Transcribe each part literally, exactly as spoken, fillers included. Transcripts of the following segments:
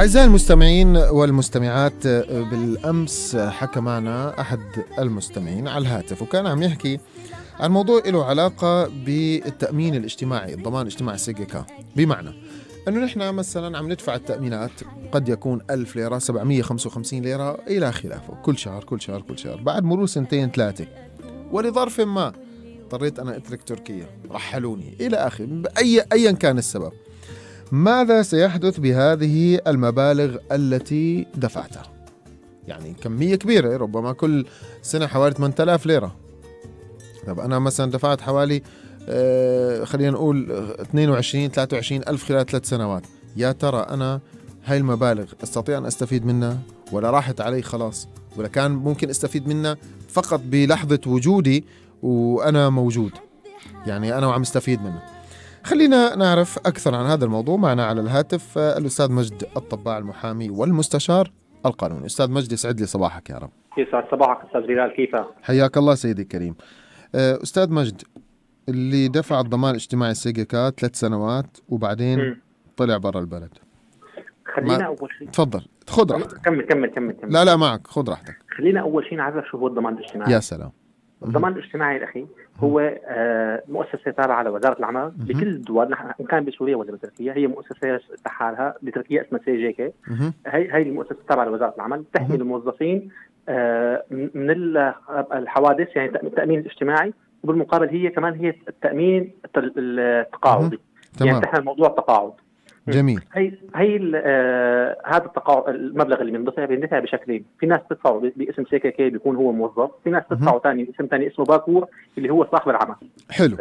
أعزائي المستمعين والمستمعات، بالأمس حكى معنا أحد المستمعين على الهاتف وكان عم يحكي عن موضوع له علاقة بالتأمين الاجتماعي، الضمان الاجتماعي سيجيكا. بمعنى أنه نحن مثلا عم ندفع التأمينات، قد يكون ألف ليرة، سبعمية وخمسة وخمسين ليرة إلى خلافه، كل شهر كل شهر كل شهر. بعد مرور سنتين ثلاثة ولظرف ما اضطريت أنا أترك تركيا، رحلوني إلى آخر، أي أيا كان السبب، ماذا سيحدث بهذه المبالغ التي دفعتها؟ يعني كمية كبيرة، ربما كل سنة حوالي ثمانية آلاف ليرة. طب أنا مثلا دفعت حوالي آه خلينا نقول اثنين وعشرين ثلاثة وعشرين ألف خلال ثلاث سنوات. يا ترى أنا هاي المبالغ أستطيع أن أستفيد منها ولا راحت علي خلاص، ولا كان ممكن أستفيد منها فقط بلحظة وجودي وأنا موجود، يعني أنا وعم استفيد منها؟ خلينا نعرف أكثر عن هذا الموضوع. معنا على الهاتف الأستاذ مجد الطباع، المحامي والمستشار القانوني. أستاذ مجد، يسعد لي صباحك يا رب. يسعد صباحك أستاذ بلال، كيفك؟ حياك الله سيدي الكريم. أستاذ مجد، اللي دفع الضمان الاجتماعي سيجيكا ثلاث سنوات وبعدين م. طلع برا البلد، خلينا أول شيء تفضل خذ راحتك. كمل كمل كمل كمل لا لا معك، خذ راحتك. خلينا أول شيء نعرف شو هو الضمان الاجتماعي. يا سلام. الضمان الاجتماعي الأخي هو آه مؤسسة تابعة لوزارة العمل بكل الدول، نحن إن كان بسوريا ولا بتركيا، هي مؤسسة لحالها بتركيا اسمها سيجيكا. هي هي المؤسسة تابعة لوزارة العمل، تحمي الموظفين آه من الحوادث، يعني التأمين الاجتماعي، وبالمقابل هي كمان هي التأمين التقاعدي، يعني تحمل موضوع التقاعد. جميل. هي هي آه هذا التقاعد، المبلغ اللي بيندفع بيندفع بشكلين، في ناس تدفعه باسم سيكاكي بيكون هو موظف، في ناس تدفعه ثاني باسم ثاني اسمه باكور اللي هو صاحب العمل. حلو.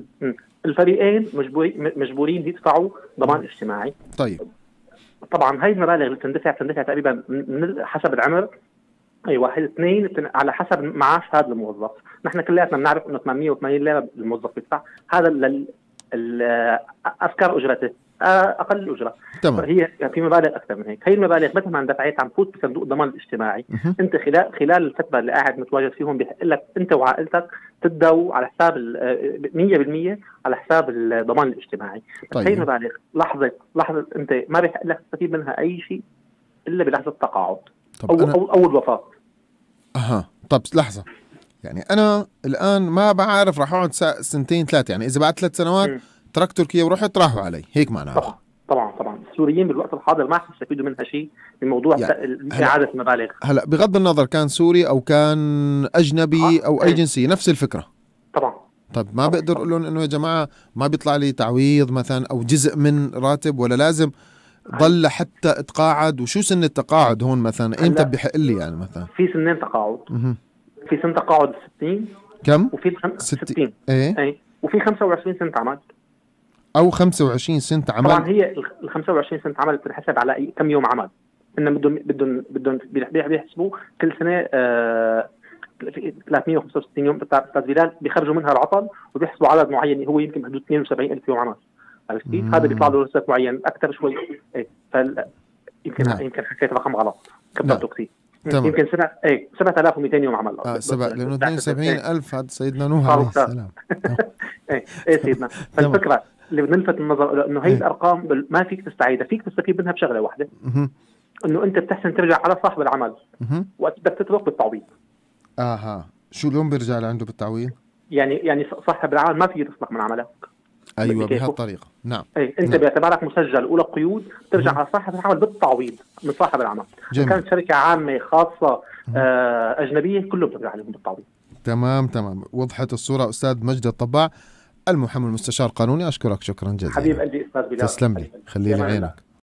الفريقين مجبورين مجبورين يدفعوا ضمان اجتماعي. طيب طبعا هاي المبالغ اللي بتندفع بتندفع تقريبا من حسب العمر، اي واحد اثنين على حسب معاش هذا الموظف. نحن كلياتنا بنعرف انه ثمانمية وثمانين ليرة الموظف بيدفع، هذا لل اذكر اجرته اقل الاجره. تمام. هي في مبالغ اكثر من هيك، هي المبالغ متى ما اندفعت عم تفوت بصندوق الضمان الاجتماعي. م- انت خلال خلال الفتره اللي قاعد متواجد فيهم بيحق لك انت وعائلتك تدوا على حساب مية بالمية على حساب الضمان الاجتماعي. طيب. هي المبالغ لحظه لحظه انت ما بيحق لك تستفيد منها اي شيء الا بلحظه التقاعد او أنا... او او الوفاه. اها طب لحظه، يعني انا الان ما بعرف راح اقعد سنتين ثلاثه، يعني اذا بعد ثلاث سنوات م. تركت تركيا ورحت راحوا علي، هيك معناها؟ طبعا طبعا طبعا السوريين بالوقت الحاضر ما حيستفيدوا منها شيء من موضوع يعني اعاده المبالغ. هلا بغض النظر كان سوري او كان اجنبي او اي جنسيه، نفس الفكره. طبعا. طب ما بقدر اقول لهم انه يا جماعه ما بيطلع لي تعويض مثلا او جزء من راتب، ولا لازم ضل حتى اتقاعد؟ وشو سن التقاعد هون مثلا؟ امتى بيحق لي يعني مثلا؟ في سنين تقاعد. م- في سن تقاعد ستين. كم؟ وفي الخم... ستين. ايه ايه وفي خمسة وعشرين سنة عمل او خمسة وعشرين سنة عمل. طبعا هي ال خمسة وعشرين سنة عمل بتنحسب على كم يوم عمل، انه بدهم بدهم بدهم بيحسبوا كل سنة آه ثلاثمية وخمسة وستين يوم استاذ بلال، بيخرجوا منها العطل وبيحسبوا عدد معين، هو يمكن بحدود اثنين وسبعين ألف يوم عمل، عرفت كيف؟ هذا بيطلع له رصيد معين اكثر شوي. ايه فال يمكن نعم. يمكن حكيت رقم غلط، كبرته كثير. تمام. يمكن سنة ايه سبعة آلاف ومئتين يوم عمل. اه سبعة، لانه اثنين وسبعين ألف هذا سيدنا نوح عليه السلام. ايه ايه سيدنا. فالفكرة اللي بنلفت النظر انه هي الارقام ما فيك تستعيدها، فيك تستفيد منها بشغله واحده، انه انت بتحسن ترجع على صاحب العمل وقت بدك تترك بالتعويض. اها شو اليوم بيرجع لعنده بالتعويض؟ يعني يعني صاحب العمل ما في يطلق من عملك. ايوه بهالطريقه. نعم. ايه انت نعم. باعتبارك مسجل ولا قيود ترجع مم. على صاحب العمل بالتعويض من صاحب العمل. جميل. كانت شركه عامه خاصه آه اجنبيه كله بترجع عليهم بالتعويض. تمام تمام، وضحت الصوره. استاذ مجد الطباع، المحامي المستشار القانوني، اشكرك شكرا جزيلا حبيب قلبي استاذ بلال. تسلم لي، خلي لي عينك.